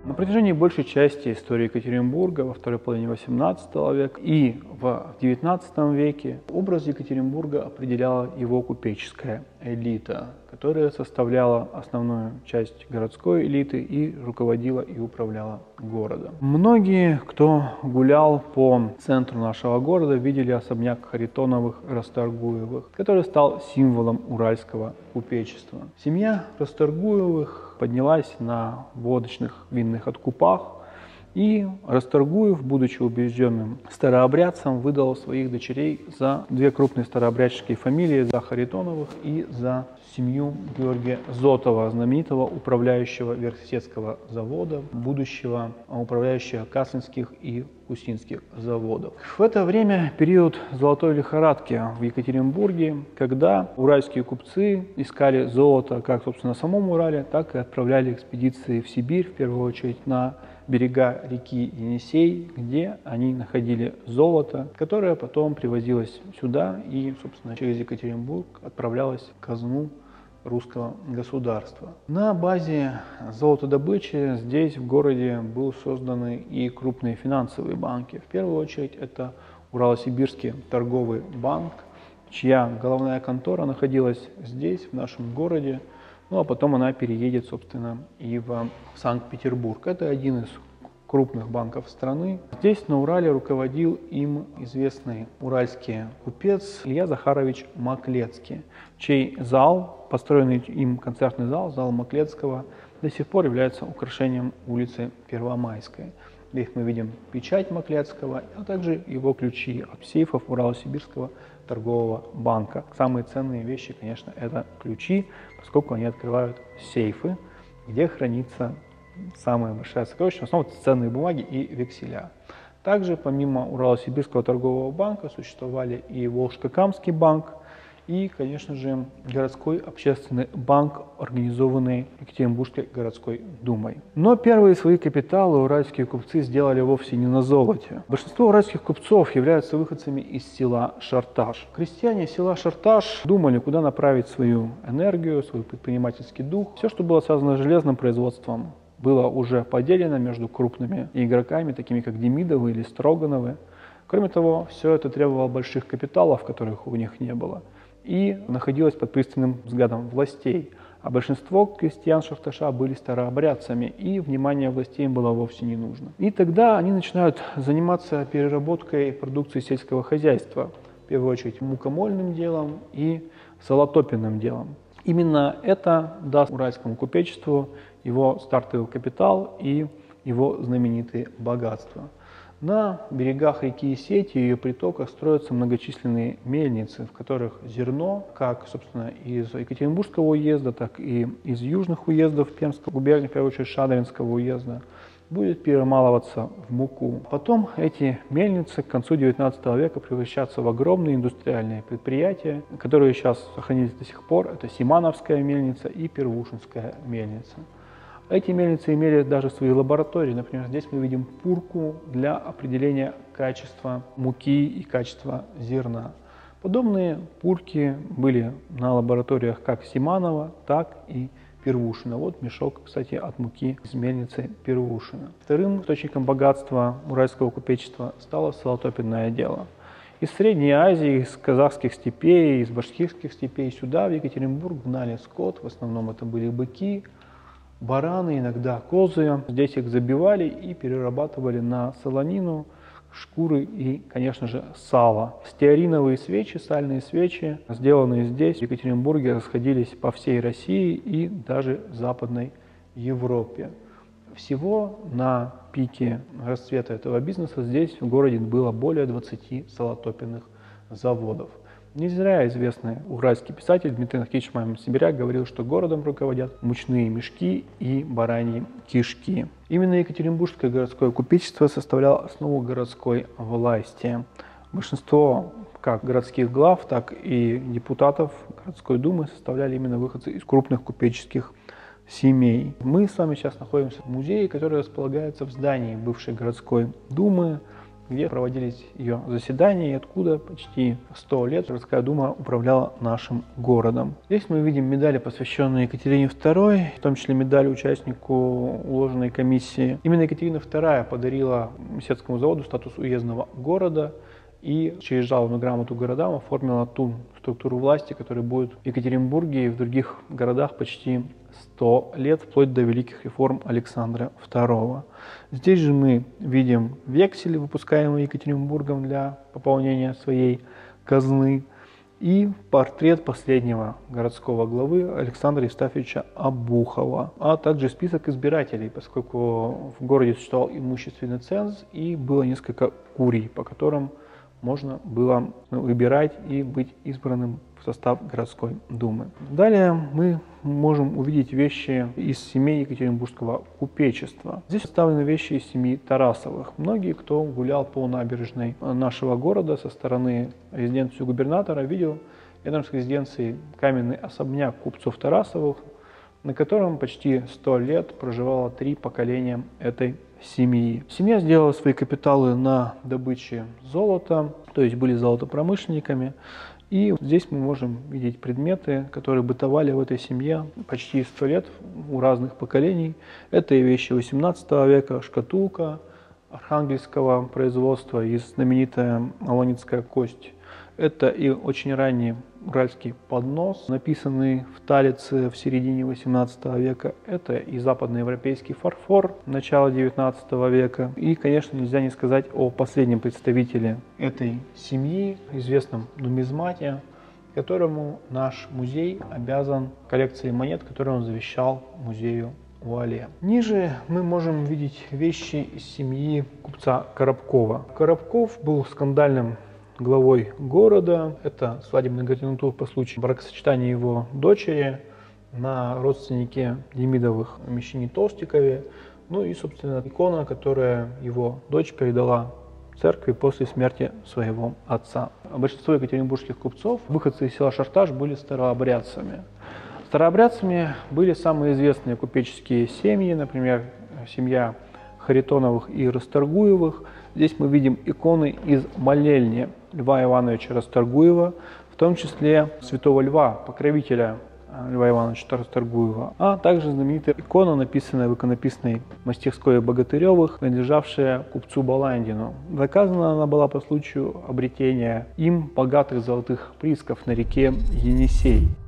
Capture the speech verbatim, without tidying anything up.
На протяжении большей части истории Екатеринбурга во второй половине восемнадцатого века и в девятнадцатом веке образ Екатеринбурга определяла его купеческая элита, которая составляла основную часть городской элиты и руководила и управляла городом. Многие, кто гулял по центру нашего города, видели особняк Харитоновых Расторгуевых, который стал символом уральского купечества. Семья Расторгуевых поднялась на водочных винных откупах, и Расторгуев, будучи убежденным старообрядцем, выдал своих дочерей за две крупные старообрядческие фамилии, за Харитоновых и за семью Георгия Зотова, знаменитого управляющего Верхсетского завода, будущего управляющего Каслинских и Кусинских заводов. В это время период золотой лихорадки в Екатеринбурге, когда уральские купцы искали золото как, собственно, на самом Урале, так и отправляли экспедиции в Сибирь, в первую очередь на берега реки Енисей, где они находили золото, которое потом привозилось сюда и, собственно, через Екатеринбург отправлялось в казну русского государства. На базе золотодобычи здесь, в городе, были созданы и крупные финансовые банки. В первую очередь это Урало-Сибирский торговый банк, чья головная контора находилась здесь, в нашем городе. Ну а потом она переедет, собственно, и в Санкт-Петербург. Это один из крупных банков страны. Здесь, на Урале, руководил им известный уральский купец Илья Захарович Маклецкий, чей зал, построенный им концертный зал, зал Маклецкого, до сих пор является украшением улицы Первомайской. Здесь мы видим печать Маклецкого, а также его ключи от сейфов Урало-Сибирского торгового банка. Самые ценные вещи, конечно, это ключи, поскольку они открывают сейфы, где хранится самая большая сокровища, в основном ценные бумаги и векселя. Также помимо Урало-Сибирского торгового банка существовали и Волжско-Камский банк, и, конечно же, городской общественный банк, организованный Екатеринбургской городской думой. Но первые свои капиталы уральские купцы сделали вовсе не на золоте. Большинство уральских купцов являются выходцами из села Шарташ. Крестьяне села Шарташ думали, куда направить свою энергию, свой предпринимательский дух. Все, что было связано с железным производством, было уже поделено между крупными игроками, такими как Демидовы или Строгановы. Кроме того, все это требовало больших капиталов, которых у них не было, и находилось под пристальным взглядом властей. А большинство крестьян Шарташа были старообрядцами, и внимание властей им было вовсе не нужно. И тогда они начинают заниматься переработкой продукции сельского хозяйства, в первую очередь мукомольным делом и золотопенным делом. Именно это даст уральскому купечеству его стартовый капитал и его знаменитые богатства. На берегах реки Сети и ее притоках строятся многочисленные мельницы, в которых зерно, как, собственно, из Екатеринбургского уезда, так и из южных уездов Пермской губернии, в первую очередь Шадринского уезда, будет перемалываться в муку. Потом эти мельницы к концу девятнадцатого века превращаются в огромные индустриальные предприятия, которые сейчас сохранились до сих пор. Это Симановская мельница и Первушинская мельница. Эти мельницы имели даже свои лаборатории. Например, здесь мы видим пурку для определения качества муки и качества зерна. Подобные пурки были на лабораториях как Симанова, так и Первушина. Вот мешок, кстати, от муки из мельницы Первушина. Вторым источником богатства уральского купечества стало золотопенное дело. Из Средней Азии, из казахских степей, из башкирских степей сюда, в Екатеринбург, гнали скот. В основном это были быки, бараны, иногда козы. Здесь их забивали и перерабатывали на солонину, шкуры и, конечно же, сало. Стеариновые свечи, сальные свечи, сделанные здесь, в Екатеринбурге, расходились по всей России и даже Западной Европе. Всего на пике расцвета этого бизнеса здесь, в городе, было более двадцати золотопенных заводов. Не зря известный уральский писатель Дмитрий Анатольевич Мамин-Сибиряк говорил, что городом руководят мучные мешки и бараньи кишки. Именно Екатеринбургское городское купечество составляло основу городской власти. Большинство как городских глав, так и депутатов городской думы составляли именно выходцы из крупных купеческих семей. Мы с вами сейчас находимся в музее, который располагается в здании бывшей городской думы. где проводились ее заседания и откуда почти сто лет городская дума управляла нашим городом. Здесь мы видим медали, посвященные Екатерине второй, в том числе медаль участнику уложенной комиссии. Именно Екатерина вторая подарила Мстецкому заводу статус уездного города и через жалобную грамоту городам оформила ту структуру власти, которая будет в Екатеринбурге и в других городах почти сто лет, вплоть до великих реформ Александра второго. Здесь же мы видим вексель, выпускаемый Екатеринбургом для пополнения своей казны, и портрет последнего городского главы Александра Евстафьевича Обухова, а также список избирателей, поскольку в городе существовал имущественный ценз и было несколько курий, по которым можно было выбирать и быть избранным в состав городской думы. Далее мы можем увидеть вещи из семей Екатеринбургского купечества. Здесь представлены вещи из семьи Тарасовых. Многие, кто гулял по набережной нашего города со стороны резиденции губернатора, видел рядом с резиденцией каменный особняк купцов Тарасовых, на котором почти сто лет проживало три поколения этой семьи. Семья сделала свои капиталы на добыче золота, то есть были золотопромышленниками. И здесь мы можем видеть предметы, которые бытовали в этой семье почти сто лет у разных поколений. Это и вещи восемнадцатого века, шкатулка архангельского производства и знаменитая аланитская кость. Это и очень ранний уральский поднос, написанный в Талице в середине восемнадцатого века. Это и западноевропейский фарфор начала девятнадцатого века. И, конечно, нельзя не сказать о последнем представителе этой семьи, известном нумизмате, которому наш музей обязан коллекцией монет, которые он завещал музею Вуале. Ниже мы можем видеть вещи из семьи купца Коробкова. Коробков был скандальным главой города. Это свадебный гарнитур по случаю бракосочетания его дочери на родственнике Демидовых Мещане Толстикове. Ну и, собственно, икона, которая его дочь передала церкви после смерти своего отца. Большинство екатеринбургских купцов, выходцы из села Шарташ, были старообрядцами. Старообрядцами были самые известные купеческие семьи, например, семья Харитоновых и Расторгуевых. Здесь мы видим иконы из молельни Льва Ивановича Расторгуева, в том числе святого Льва, покровителя Льва Ивановича Расторгуева, а также знаменитая икона, написанная в иконописной мастерской Богатыревых, принадлежавшая купцу Баландину. Заказана она была по случаю обретения им богатых золотых приисков на реке Енисей.